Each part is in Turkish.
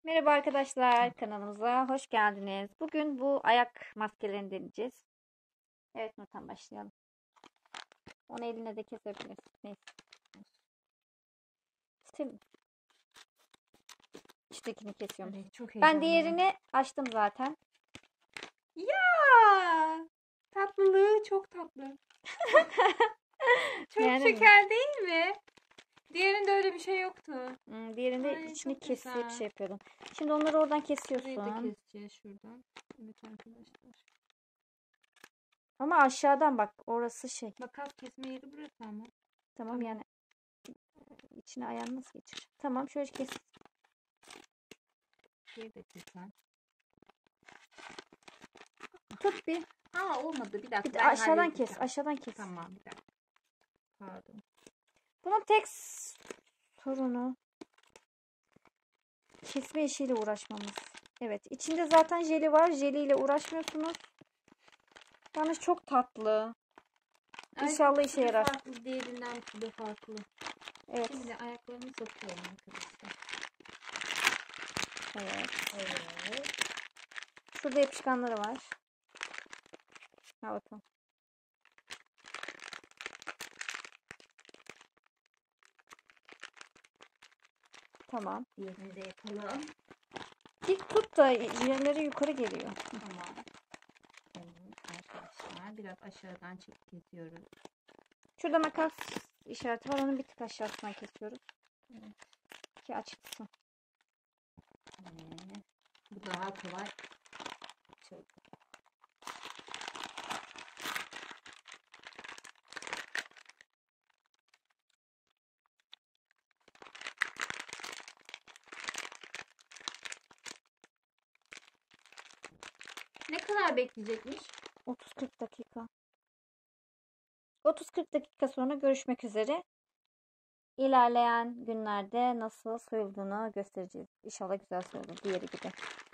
Merhaba arkadaşlar, kanalımıza hoş geldiniz. Bugün bu ayak maskelerini deneyeceğiz. Evet, Nurten başlayalım. Onu eline de kesebilirsin. Neyse. Şimdi içtekini kesiyorum. Evet, çok Ben heyecanlıyım. diğerini açtım zaten. Ya tatlılığı çok tatlı. Çok Beğendin mi? şeker değil mi? Diğerinde öyle bir şey yoktu. Diğerinde Ay, içini çok kesip güzel. şey yapıyordum. Şimdi onları oradan Burayı da kesiyorsun. keseceğiz şuradan. Evet arkadaşlar. Ama aşağıdan bak, orası şey. Makas kesme yeri burası ama. Tamam, yani içine ayağını nasıl geçir? Tamam, şöyle kes. Şurayı da kesen. Tut bir. Aa, olmadı, bir dakika. Bir de ben aşağıdan halledeceğim. kes. Aşağıdan kes. Tamam, bir dakika. Pardon. Bunun tek sorunu kesme işiyle uğraşmamız. Evet, içinde zaten jeli var. Jeliyle uğraşmıyorsunuz. Yalnız çok tatlı. İnşallah işe yarar. Farklı, diğerinden bir farklı. Evet. Şimdi ayaklarımı sokuyorum arkadaşlar. Evet. Evet. Şurada yapışkanları var. Ha, bakalım. Tamam. Diğerini de yapalım. Dik tut da yerleri yukarı geliyor. Tamam. Evet arkadaşlar, biraz aşağıdan kesiyoruz. Şurada makas işareti var. Onun bir tık aşağısından kesiyoruz. Evet. Ki açılsın. Bu daha kolay. Çok. Ne kadar bekleyecekmiş? 30-40 dakika. 30-40 dakika sonra görüşmek üzere. İlerleyen günlerde nasıl soyulduğunu göstereceğiz. İnşallah güzel soyulur. Diğeri gibi.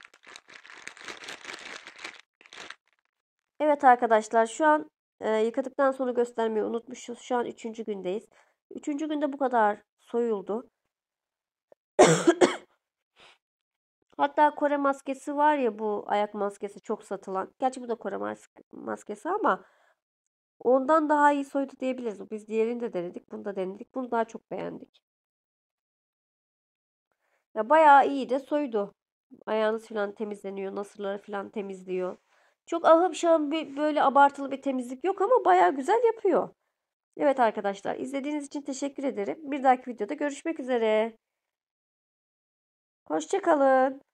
Evet arkadaşlar, şu an yıkadıktan sonra göstermeyi unutmuşuz. Şu an 3. gündeyiz. 3. günde bu kadar soyuldu. Hatta Kore maskesi var ya, bu ayak maskesi çok satılan. Gerçi bu da Kore maskesi ama ondan daha iyi soydu diyebiliriz. Biz diğerini de denedik. Bunu da denedik. Bunu daha çok beğendik. Ya bayağı iyi de soydu. Ayağınız falan temizleniyor. Nasırları falan temizliyor. Çok ahım şahım böyle abartılı bir temizlik yok ama bayağı güzel yapıyor. Evet arkadaşlar, izlediğiniz için teşekkür ederim. Bir dahaki videoda görüşmek üzere. Hoşça kalın.